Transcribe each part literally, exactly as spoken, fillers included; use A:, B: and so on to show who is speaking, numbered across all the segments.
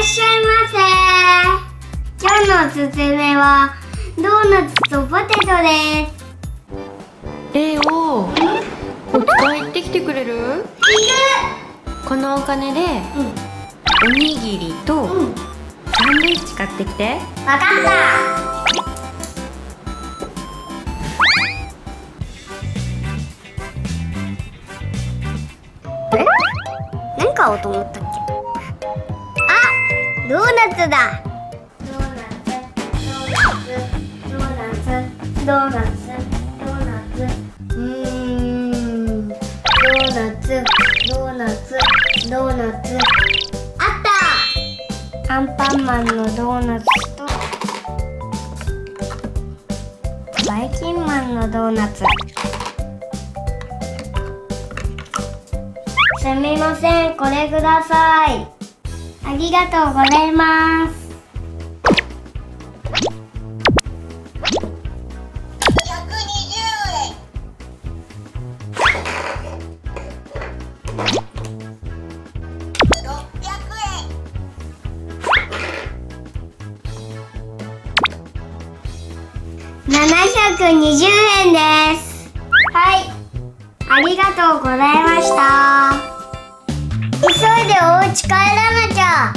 A: っしゃいませ。今日のおすすめはドーナツとポテトです。
B: レオ、お使い行ってきてくれる？
A: 行く。
B: このお金で、うん、おにぎりと、うん、サンドイッチ買ってきて。
A: わかった。あれ？何買おうと思ったっけ？あ、ドーナツだ。ドーナツ、ドーナツ、ドーナツ、ドーナツ、ドーナツ。うーん、ドーナツ、ドーナツ、ドーナツ。あった。アンパンマンのドーナツとバイキンマンのドーナツ。すみません、これください。ありがとうございます。ひゃくにじゅうえん。ろっぴゃくえん。ななひゃくにじゅうえんです。はい、ありがとうございました。急いでお家帰らなきゃ。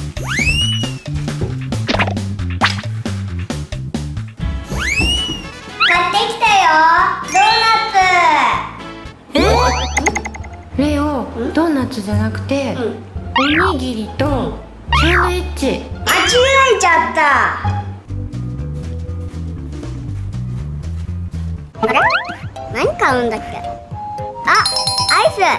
A: 買ってきたよ、ドーナツ。
B: え？レオ、ドーナツじゃなくて、うん、おにぎりとサンドイッチ。
A: 間違えちゃった。あれ？何買うんだっけ？あ、アイス。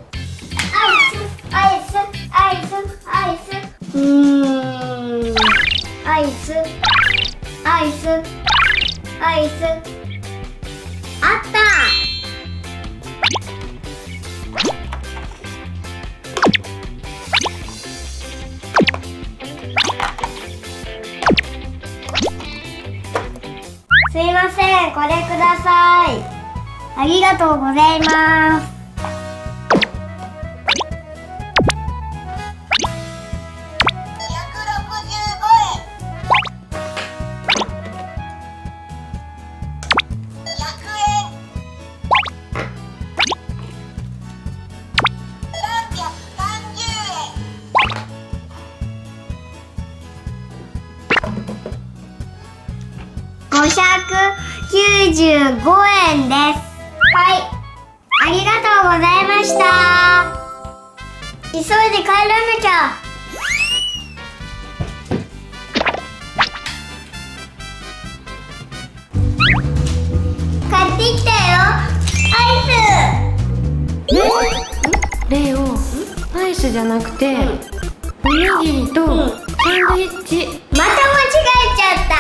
A: アイス、アイス、アイス。うーん。アイス、アイス、アイス。あった。すいません、これください。ありがとうございます。ごひゃくきゅうじゅうごえんです。はい、ありがとうございました。急いで帰らなきゃ。買ってきたよ、アイス。
B: レオ、アイスじゃなくて、うん、おにぎりとサンドイッチ。
A: また間違えちゃった。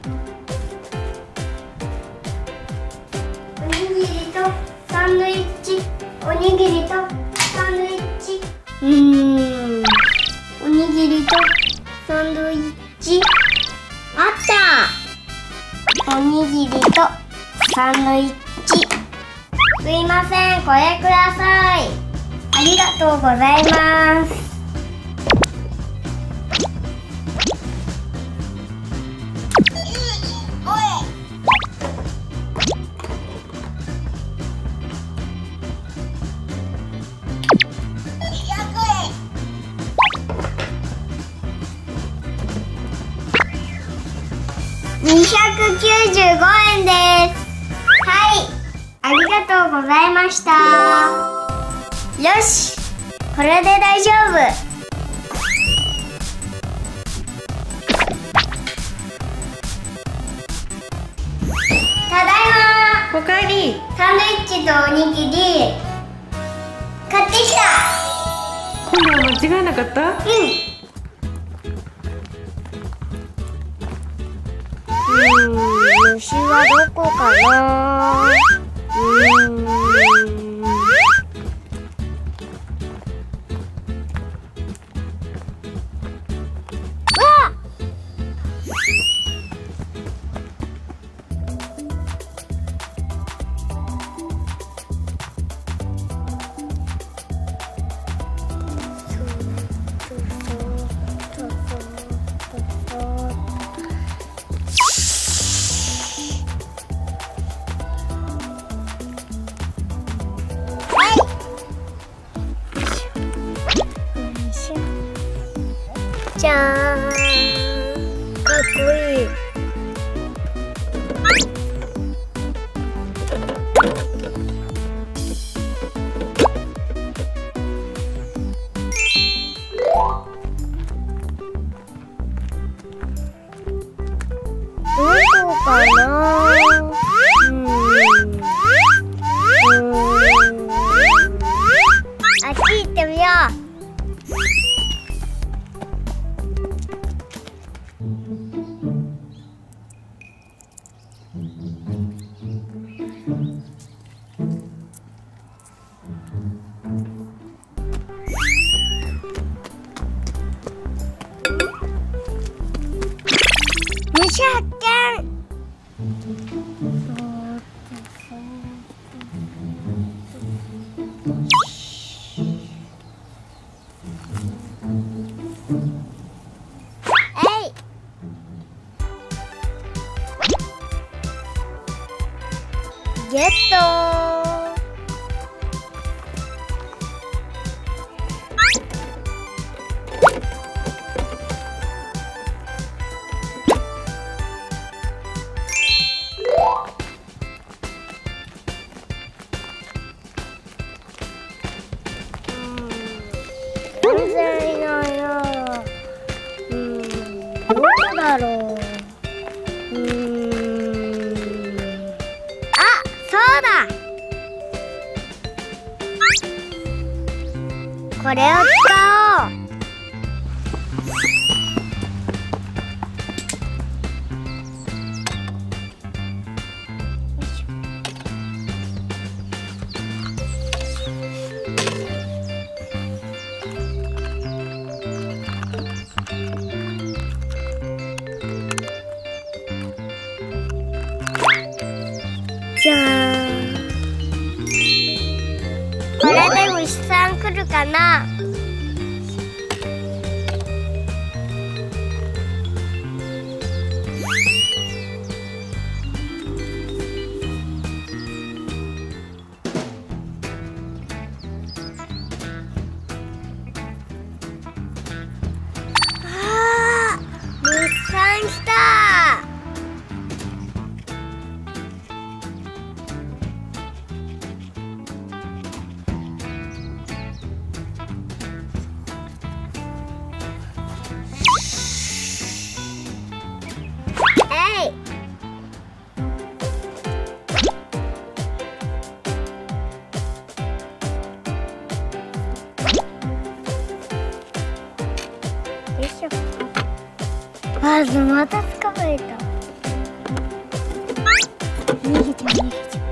A: サンドイッチ、おにぎりとサンドイッチ。うーん、おにぎりとサンドイッチ。あった。おにぎりとサンドイッチ。すいません、これください。ありがとうございます。にひゃくきゅうじゅうごえんです。はい、ありがとうございました。よし、これで大丈夫。ただいま。
B: おかえり。
A: サンドイッチとおにぎり買ってきた。
B: 今度は間違えなかった？うん。
A: うーん、虫はどこかな。うーん。わっ！そうそうそう。 じゃーん、かっこいい。どこかな。うん。あっち行ってみよう。虫発見。えい。ゲット。全然いないな。うん、どこだろう。うーん、あ、そうだ。これを使おう。じゃーん。これで虫さん来るかな。あー、虫さん来た。よいしょ。まずまた捕まえた。逃げちゃう逃げちゃう。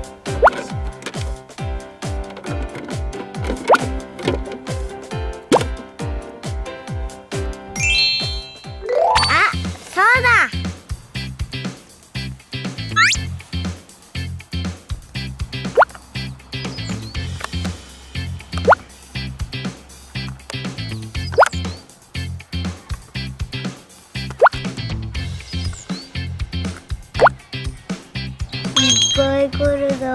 A: あ、そうだ。いっぱい来るぞ。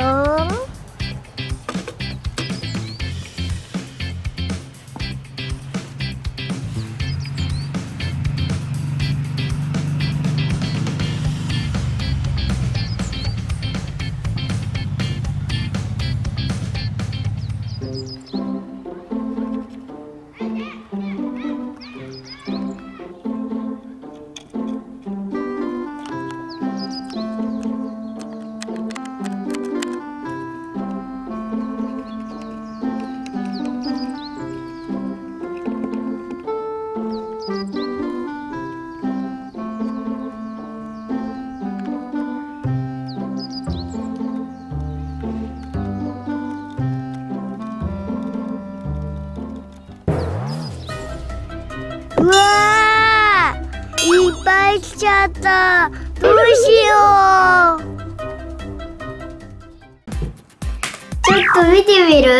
A: うわー、いっぱい来ちゃった。どうしよう。ちょっと見てみる？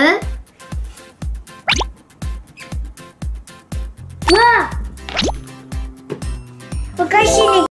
A: わあ、おかしいね。